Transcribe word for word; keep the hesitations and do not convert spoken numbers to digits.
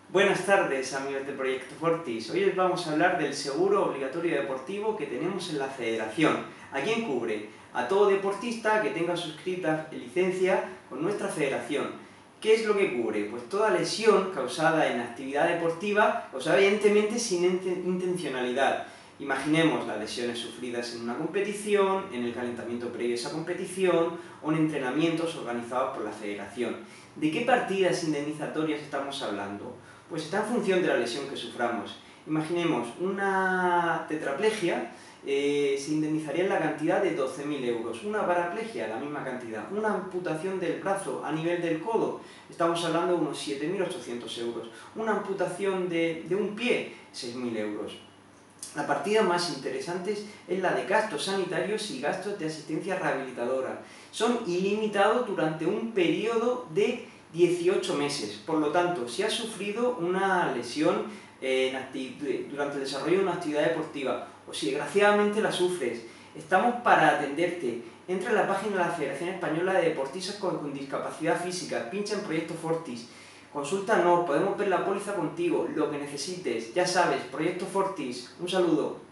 Buenas tardes, amigos de Proyecto Fortis. Hoy les vamos a hablar del seguro obligatorio deportivo que tenemos en la Federación. ¿A quién cubre? A todo deportista que tenga suscrita licencia con nuestra Federación. ¿Qué es lo que cubre? Pues toda lesión causada en actividad deportiva, o sea, evidentemente sin intencionalidad. Imaginemos las lesiones sufridas en una competición, en el calentamiento previo a esa competición o en entrenamientos organizados por la Federación. ¿De qué partidas indemnizatorias estamos hablando? Pues está en función de la lesión que suframos. Imaginemos una tetraplegia, eh, se indemnizaría en la cantidad de doce mil euros, una paraplegia, la misma cantidad, una amputación del brazo a nivel del codo, estamos hablando de unos siete mil ochocientos euros, una amputación de, de un pie, seis mil euros. La partida más interesante es la de gastos sanitarios y gastos de asistencia rehabilitadora. Son ilimitados durante un periodo de dieciocho meses. Por lo tanto, si has sufrido una lesión eh, en durante el desarrollo de una actividad deportiva o si desgraciadamente la sufres, estamos para atenderte. Entra en la página de la Federación Española de Deportistas con, con Discapacidad Física, pincha en Proyecto Fortis, consúltanos, podemos ver la póliza contigo, lo que necesites, ya sabes, Proyecto Fortis. Un saludo.